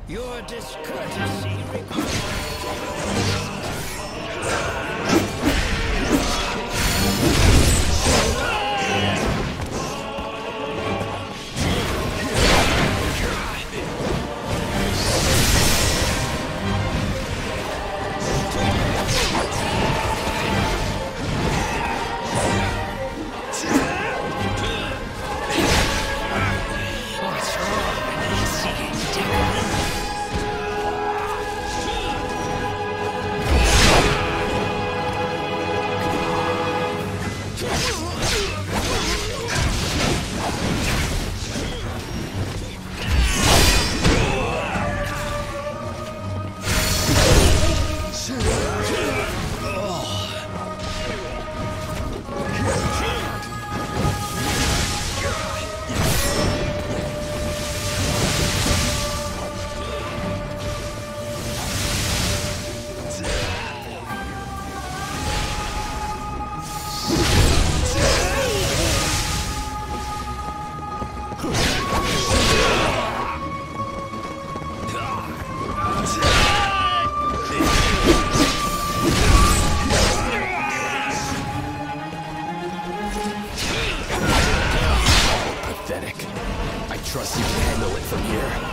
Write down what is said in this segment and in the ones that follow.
Your discourtesy requires... I trust you can handle it from here.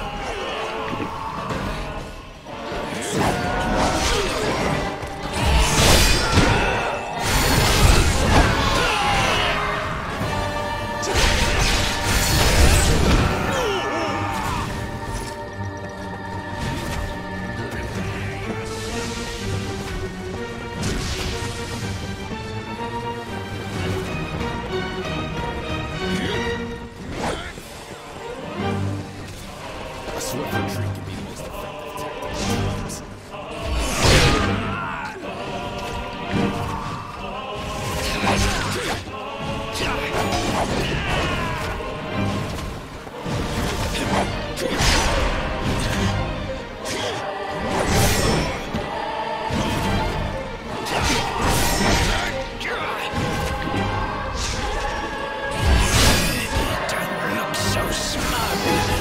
Swift retreat can be the most effective Don't look so smug.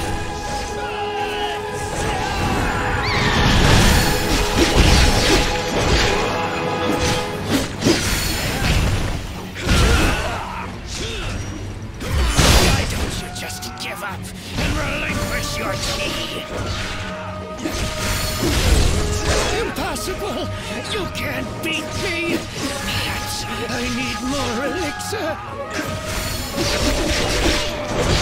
Just give up and relinquish your key. Impossible! You can't beat me! Yet I need more elixir!